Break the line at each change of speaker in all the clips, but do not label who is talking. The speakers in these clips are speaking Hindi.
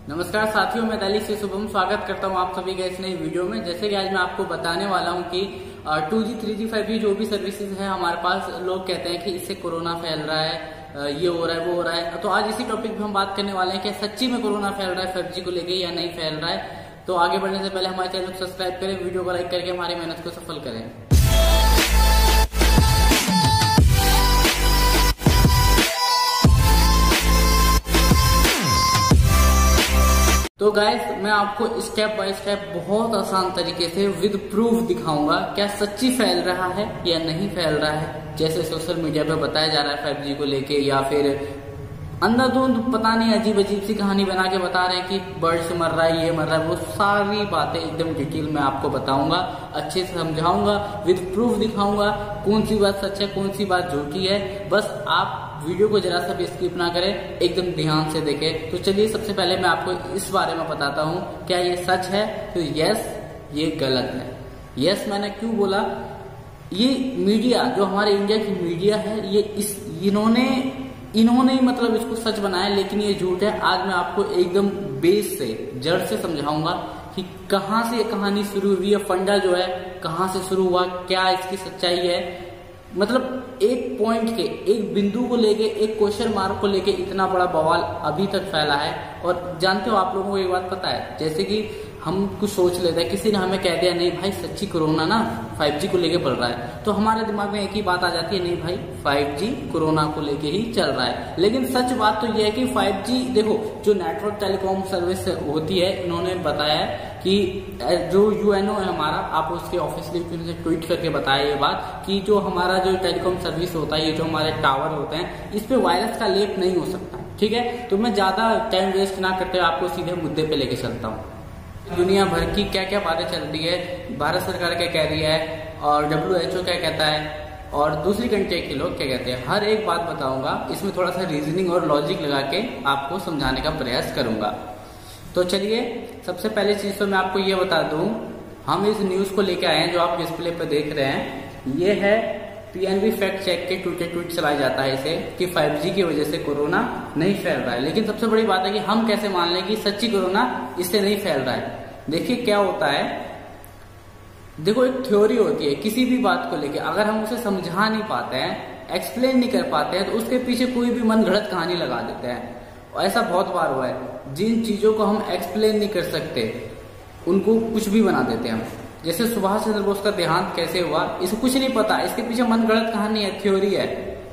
नमस्कार साथियों, मैं दिल्ली से शुभम स्वागत करता हूं आप सभी का इस नई वीडियो में। जैसे कि आज मैं आपको बताने वाला हूं कि 2G 3G 5G जो भी सर्विसेज है हमारे पास, लोग कहते हैं कि इससे कोरोना फैल रहा है, ये हो रहा है, वो हो रहा है। तो आज इसी टॉपिक पे हम बात करने वाले हैं कि सच्ची में कोरोना फैल रहा है 5G को लेके या नहीं फैल रहा है। तो आगे बढ़ने से पहले हमारे चैनल को सब्सक्राइब करें, वीडियो को लाइक करके हमारी मेहनत को सफल करें। तो गाइस, मैं आपको स्टेप बाय स्टेप बहुत आसान तरीके से विद प्रूफ दिखाऊंगा क्या सच्ची फैल रहा है या नहीं फैल रहा है। जैसे सोशल मीडिया पे बताया जा रहा है 5G को लेके, या फिर अंधाधुंध पता नहीं अजीब अजीब सी कहानी बना के बता रहे हैं कि बर्ड्स मर रहा है, ये मर रहा है। वो सारी बातें एकदम डिटेल में आपको बताऊंगा, अच्छे से समझाऊंगा, विद प्रूफ दिखाऊंगा कौन सी बात सच है, कौन सी बात झूठी है। बस आप वीडियो को जरा सा भी स्किप ना करें, एकदम ध्यान से देखें। तो चलिए, सबसे पहले मैं आपको इस बारे में बताता हूँ क्या ये सच है। तो यस, ये गलत है। यस मैंने क्यों बोला, ये मीडिया जो हमारे इंडिया की मीडिया है, ये इन्होंने ही मतलब इसको सच बनाया, लेकिन ये झूठ है। आज मैं आपको एकदम बेस से, जड़ से समझाऊंगा कि कहाँ से ये कहानी शुरू हुई है, फंडा जो है कहाँ से शुरू हुआ, क्या इसकी सच्चाई है। मतलब एक पॉइंट के, एक बिंदु को लेके, एक क्वेश्चन मार्क को लेके इतना बड़ा बवाल अभी तक फैला है। और जानते हो, आप लोगों को एक बात पता है, जैसे कि हम कुछ सोच लेते हैं, किसी ने हमें कह दिया नहीं भाई सच्ची कोरोना ना 5G को लेके बढ़ रहा है, तो हमारे दिमाग में एक ही बात आ जाती है, नहीं भाई 5G कोरोना को लेके ही चल रहा है। लेकिन सच बात तो यह है कि 5G, देखो जो नेटवर्क टेलीकॉम सर्विस होती है, इन्होंने बताया है कि जो UNO है हमारा, आप उसके ऑफिशियली ट्वीट करके बताया ये बात कि जो हमारा जो टेलीकॉम सर्विस होता है, ये जो हमारे टावर होते हैं, इस पे वायरस का लेप नहीं हो सकता। ठीक है, तो मैं ज्यादा टाइम वेस्ट ना करते हुए आपको सीधे मुद्दे पे लेके चलता हूँ। दुनिया भर की क्या क्या बातें चल रही है, भारत सरकार क्या कह रही है और WHO क्या कहता है और दूसरी कंट्री के लोग क्या कहते हैं, हर एक बात बताऊंगा। इसमें थोड़ा सा रीजनिंग और लॉजिक लगा के आपको समझाने का प्रयास करूंगा। तो चलिए, सबसे पहले चीज तो मैं आपको ये बता दूं, हम इस न्यूज को लेके आए हैं जो आप डिस्प्ले पर देख रहे हैं। ये है PNB फैक्ट चेक के ट्वीट चलाया जाता है इसे कि 5G की वजह से कोरोना नहीं फैल रहा है। लेकिन सबसे बड़ी बात है कि हम कैसे मान लें कि सच्ची कोरोना इससे नहीं फैल रहा है। देखिए क्या होता है, देखो एक थ्योरी होती है किसी भी बात को लेके, अगर हम उसे समझा नहीं पाते हैं, एक्सप्लेन नहीं कर पाते हैं, तो उसके पीछे कोई भी मन गढ़ंत कहानी लगा देते हैं। ऐसा बहुत बार हुआ है, जिन चीजों को हम एक्सप्लेन नहीं कर सकते उनको कुछ भी बना देते हैं हम। जैसे सुभाष चंद्र बोस का देहांत कैसे हुआ, इसको कुछ नहीं पता, इसके पीछे मनगढ़ंत कहानी है, थ्योरी है,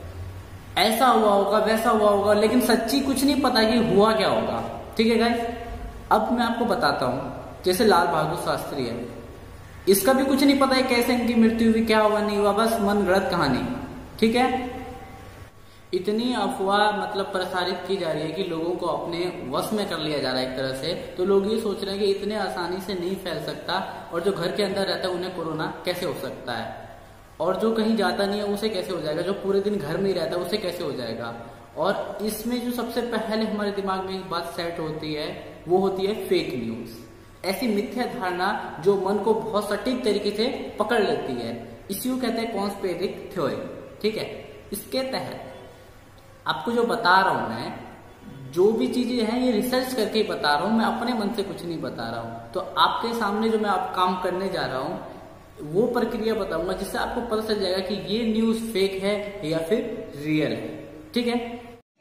ऐसा हुआ होगा, वैसा हुआ होगा, लेकिन सच्ची कुछ नहीं पता कि हुआ क्या होगा। ठीक है गाइस, अब मैं आपको बताता हूँ, जैसे लाल बहादुर शास्त्री है, इसका भी कुछ नहीं पता है कैसे इनकी मृत्यु हुई, क्या हुआ नहीं हुआ, बस मनगढ़ंत कहानी। ठीक है, इतनी अफवाह मतलब प्रसारित की जा रही है कि लोगों को अपने वश में कर लिया जा रहा है एक तरह से। तो लोग ये सोच रहे हैं कि इतने आसानी से नहीं फैल सकता, और जो घर के अंदर रहता है उन्हें कोरोना कैसे हो सकता है, और जो कहीं जाता नहीं है उसे कैसे हो जाएगा, जो पूरे दिन घर में ही रहता है उसे कैसे हो जाएगा। और इसमें जो सबसे पहले हमारे दिमाग में एक बात सेट होती है, वो होती है फेक न्यूज, ऐसी मिथ्या धारणा जो मन को बहुत सटीक तरीके से पकड़ लेती है। इसी को कहते हैं कॉन्स्पिरेटिव थ्योरी। ठीक है, इसके तहत आपको जो बता रहा हूं मैं, जो भी चीजें हैं ये रिसर्च करके ही बता रहा हूं, मैं अपने मन से कुछ नहीं बता रहा हूं। तो आपके सामने जो मैं आप काम करने जा रहा हूं वो प्रक्रिया बताऊंगा, जिससे आपको पता चल जाएगा कि ये न्यूज फेक है या फिर रियल है। ठीक है,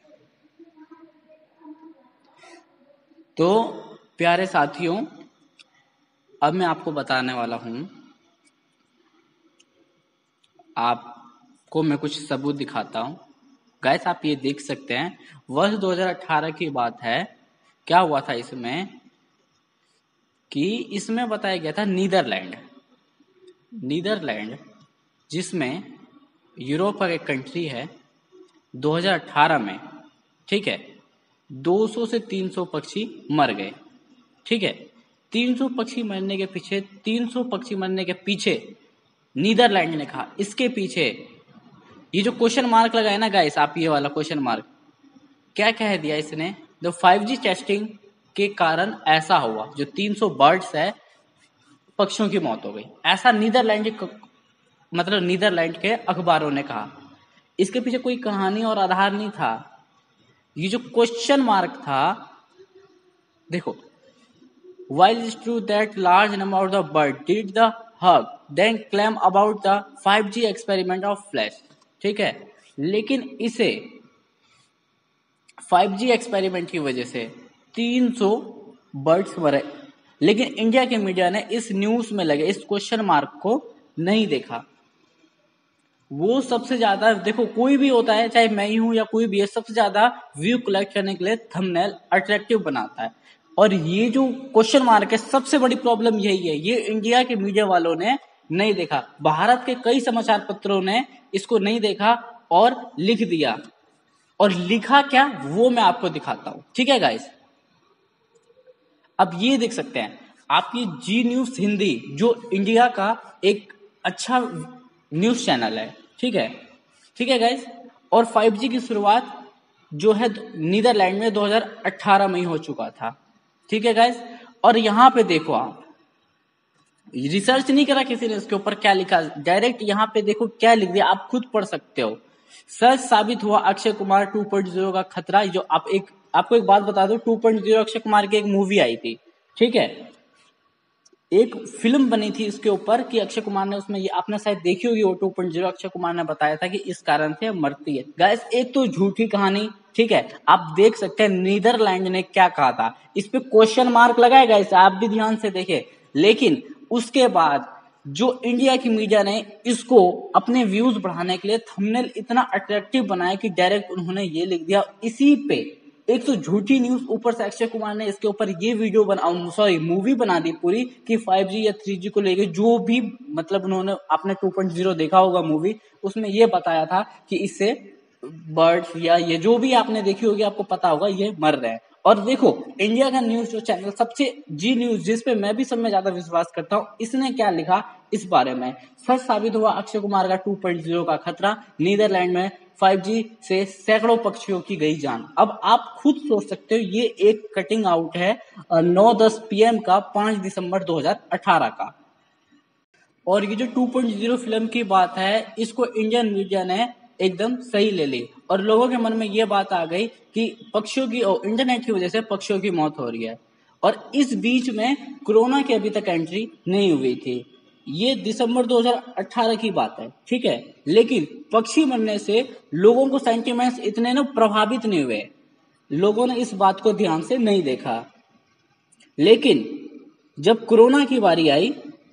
तो प्यारे साथियों, अब मैं आपको बताने वाला हूं, आपको मैं कुछ सबूत दिखाता हूं। गाइस, आप ये देख सकते हैं, वर्ष 2018 की बात है। क्या हुआ था इसमें कि इसमें बताया गया था नीदरलैंड, जिसमें यूरोप का एक कंट्री है, 2018 में, ठीक है, 200 से 300 पक्षी मर गए। ठीक है, 300 पक्षी मरने के पीछे नीदरलैंड ने कहा, इसके पीछे ये जो क्वेश्चन मार्क लगाए ना गाइस, आप ये वाला क्वेश्चन मार्क, क्या कह दिया इसने, जो 5G टेस्टिंग के कारण ऐसा हुआ, जो 300 बर्ड्स है, पक्षियों की मौत हो गई, ऐसा नीदरलैंड के अखबारों ने कहा। इसके पीछे कोई कहानी और आधार नहीं था। ये जो क्वेश्चन मार्क था देखो, while it's true that large number of the bird did the hug, then claim about the 5G experiment of flash, ठीक है, लेकिन इसे 5G एक्सपेरिमेंट की वजह से 300 बर्ड्स मरे, लेकिन इंडिया के मीडिया ने इस न्यूज में लगे इस क्वेश्चन मार्क को नहीं देखा। वो सबसे ज्यादा, देखो कोई भी होता है, चाहे मैं ही हूं या कोई भी है, सबसे ज्यादा व्यू कलेक्ट करने के लिए थंबनेल अट्रैक्टिव बनाता है। और ये जो क्वेश्चन मार्क है, सबसे बड़ी प्रॉब्लम यही है, ये इंडिया के मीडिया वालों ने नहीं देखा। भारत के कई समाचार पत्रों ने इसको नहीं देखा और लिख दिया, और लिखा क्या वो मैं आपको दिखाता हूं, ठीक है गाइस। अब ये देख सकते हैं आप, ये जी न्यूज हिंदी जो इंडिया का एक अच्छा न्यूज चैनल है, ठीक है गाइस। और 5G की शुरुआत जो है नीदरलैंड में 2018 में ही हो चुका था, ठीक है गाइस। और यहां पे देखो, आप रिसर्च नहीं करा किसी ने इसके ऊपर क्या लिखा, डायरेक्ट यहां पे देखो क्या लिख दिया, आप खुद पढ़ सकते हो। सच साबित हुआ अक्षय कुमार 2.0 का खतरा। जो आपको एक बात बता दो, 2.0 अक्षय कुमार की एक मूवी आई थी, ठीक है, एक फिल्म बनी थी इसके ऊपर कि अक्षय कुमार ने उसमें, ये आपने शायद देखी होगी, वो 2.0 अक्षय कुमार ने बताया था कि इस कारण से मरती है। गाइस, एक तो झूठी कहानी, ठीक है, आप देख सकते हैं नीदरलैंड ने क्या कहा था, इस पे क्वेश्चन मार्क लगाया गाइस, आप भी ध्यान से देखें। लेकिन उसके बाद जो इंडिया की मीडिया ने इसको अपने व्यूज बढ़ाने के लिए थंबनेल इतना अट्रैक्टिव बनाया कि डायरेक्ट उन्होंने ये लिख दिया, इसी पे एक तो झूठी न्यूज, ऊपर से अक्षय कुमार ने इसके ऊपर ये वीडियो मूवी बना दी पूरी कि 5G या 3G को लेके जो भी, मतलब उन्होंने आपने 2.0 देखा होगा मूवी, उसमें ये बताया था कि इससे बर्ड्स या ये जो भी आपने देखी होगी, आपको पता होगा ये मर रहे हैं। और देखो, इंडिया का न्यूज जो चैनल सबसे जी न्यूज, जिसपे मैं भी सब में ज्यादा विश्वास करता हूं, इसने क्या लिखा इस बारे में, सच साबित हुआ अक्षय कुमार का 2.0 का खतरा, नीदरलैंड में 5G से सैकड़ों पक्षियों की गई जान। अब आप खुद सोच सकते हो, ये एक कटिंग आउट है 9:10 PM का 5 दिसंबर 2018 का। और ये जो 2.0 फिल्म की बात है, इसको इंडियन मीडिया ने एकदम सही ले ली, और लोगों के मन में ये बात आ गई कि पक्षियों की, इंटरनेट की वजह से पक्षियों की मौत हो रही है। और इस बीच में कोरोना की अभी तक एंट्री नहीं हुई थी, ये दिसंबर 2018 की बात है, ठीक है। लेकिन पक्षी मरने से लोगों को सेंटिमेंट्स इतने ना प्रभावित नहीं हुए, लोगों ने इस बात को ध्यान से नहीं देखा। लेकिन जब कोरोना की बारी आई,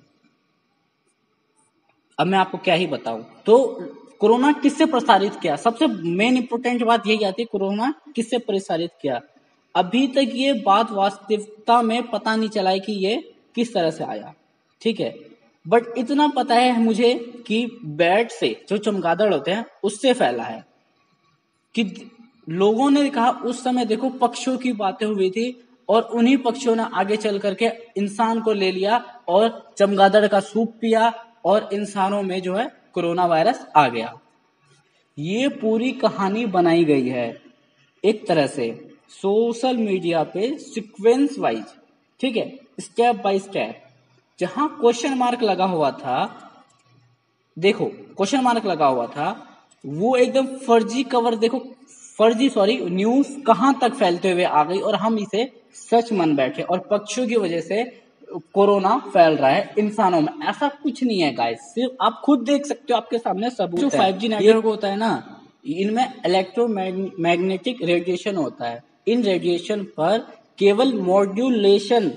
अब मैं आपको क्या ही बताऊं, तो कोरोना किससे प्रसारित किया, सबसे मेन इंपोर्टेंट बात यही आती है, कोरोना किससे प्रसारित किया। अभी तक ये बात वास्तविकता में पता नहीं चला है कि ये किस तरह से आया, ठीक है। बट इतना पता है मुझे कि बैट से, जो चमगादड़ होते हैं, उससे फैला है। कि लोगों ने कहा उस समय, देखो पक्षियों की बातें हुई थी, और उन्हीं पक्षियों ने आगे चल करके इंसान को ले लिया और चमगादड़ का सूप पिया, और इंसानों में जो है कोरोना वायरस आ गया। ये पूरी कहानी बनाई गई है एक तरह से सोशल मीडिया पे सीक्वेंस वाइज, ठीक है, स्टेप बाय स्टेप। जहां क्वेश्चन मार्क लगा हुआ था, देखो क्वेश्चन मार्क लगा हुआ था, वो एकदम फर्जी कवर, देखो न्यूज कहां तक फैलते हुए आ गई, और हम इसे सच मान बैठे, और पक्षियों की वजह से कोरोना फैल रहा है इंसानों में। ऐसा कुछ नहीं है गाइस, सिर्फ आप खुद देख सकते हो, आपके सामने सबूत है। जो 5G नेटवर्क होता है ना, इनमें इलेक्ट्रोमैग्नेटिक रेडिएशन होता है। इन रेडिएशन पर केवल मॉड्यूलेशन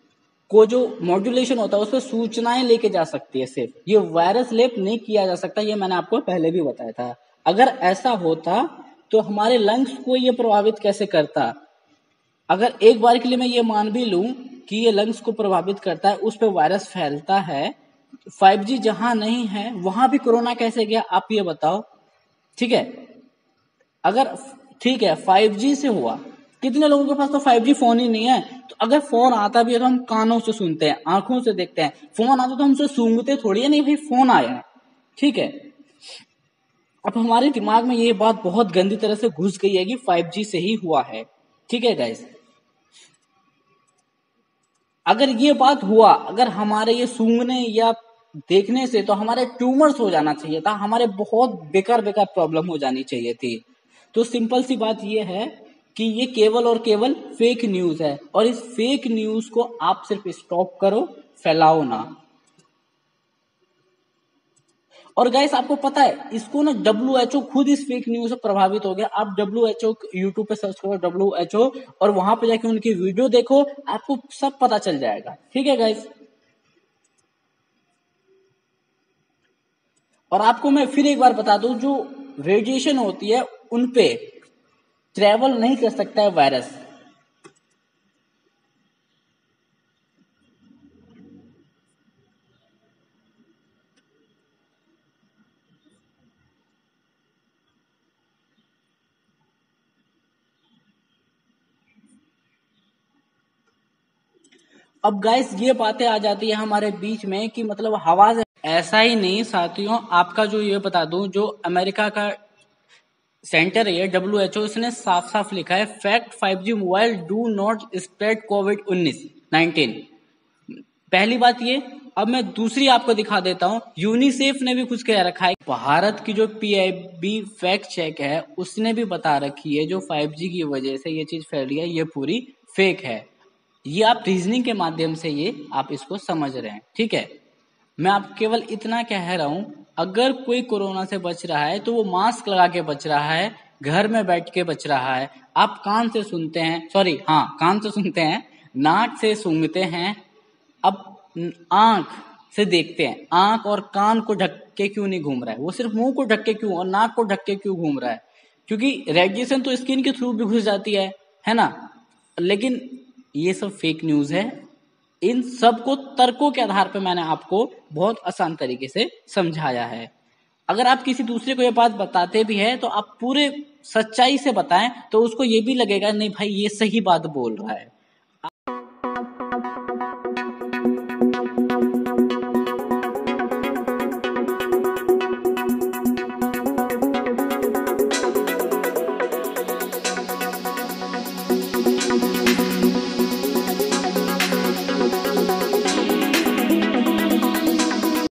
होता है, उस पर सूचनाएं लेके जा सकती है सिर्फ, ये वायरस लेप नहीं किया जा सकता। ये मैंने आपको पहले भी बताया था। अगर ऐसा होता तो हमारे लंग्स को ये प्रभावित कैसे करता। अगर एक बार के लिए मैं ये मान भी लूं कि ये लंग्स को प्रभावित करता है, उस पर वायरस फैलता है, 5G जहां नहीं है वहां भी कोरोना कैसे गया, आप ये बताओ, ठीक है। अगर ठीक है 5G से हुआ, कितने लोगों के पास तो 5G फोन ही नहीं है, तो अगर फोन आता भी है तो हम कानों से सुनते हैं, आंखों से देखते हैं। फोन आता तो हमसे सूंघते थोड़ी है, नहीं भाई फोन आया है, ठीक है। अब हमारे दिमाग में ये बात बहुत गंदी तरह से घुस गई है कि 5G से ही हुआ है, ठीक है गाइस। अगर ये बात हुआ, अगर हमारे ये सूंघने या देखने से तो हमारे ट्यूमर्स हो जाना चाहिए था, हमारे बहुत बेकार प्रॉब्लम हो जानी चाहिए थी। तो सिंपल सी बात ये है कि ये केवल और केवल फेक न्यूज है, और इस फेक न्यूज को आप सिर्फ स्टॉप करो, फैलाओ ना। और गाइस आपको पता है इसको ना WHO खुद इस फेक न्यूज से प्रभावित हो गया। आप WHO यूट्यूब पे सर्च करो WHO, और वहां पे जाके उनकी वीडियो देखो, आपको सब पता चल जाएगा। ठीक है गाइस, और आपको मैं फिर एक बार बता दूं, जो रेडिएशन होती है उनपे ट्रेवल नहीं कर सकता है वायरस। अब गाइस ये बातें आ जाती है हमारे बीच में कि मतलब हवा से, ऐसा ही नहीं साथियों, आपका जो ये बता दूं, जो अमेरिका का सेंटर है WHO, इसने साफ साफ लिखा है fact 5G mobile do not spread COVID-19। पहली बात ये। अब मैं दूसरी आपको दिखा देता हूं, यूनिसेफ ने भी कुछ कह रखा है। भारत की जो PIB फैक्ट चेक है उसने भी बता रखी है जो 5G की वजह से ये चीज फैल रही है ये पूरी फेक है। ये आप रीजनिंग के माध्यम से ये आप इसको समझ रहे हैं। ठीक है, मैं आप केवल इतना कह रहा हूं, अगर कोई कोरोना से बच रहा है तो वो मास्क लगा के बच रहा है, घर में बैठ के बच रहा है। आप कान से सुनते हैं, सॉरी हाँ कान से सुनते हैं, नाक से सूंघते हैं, अब आंख से देखते हैं। आंख और कान को ढक के क्यों नहीं घूम रहा है, वो सिर्फ मुंह को ढक के क्यों और नाक को ढक के क्यों घूम रहा है? क्योंकि रेडिएशन तो स्किन के थ्रू भी घुस जाती है ना। लेकिन ये सब फेक न्यूज है। इन सब को तर्कों के आधार पर मैंने आपको बहुत आसान तरीके से समझाया है। अगर आप किसी दूसरे को ये बात बताते भी है तो आप पूरे सच्चाई से बताएं, तो उसको ये भी लगेगा नहीं भाई ये सही बात बोल रहा है।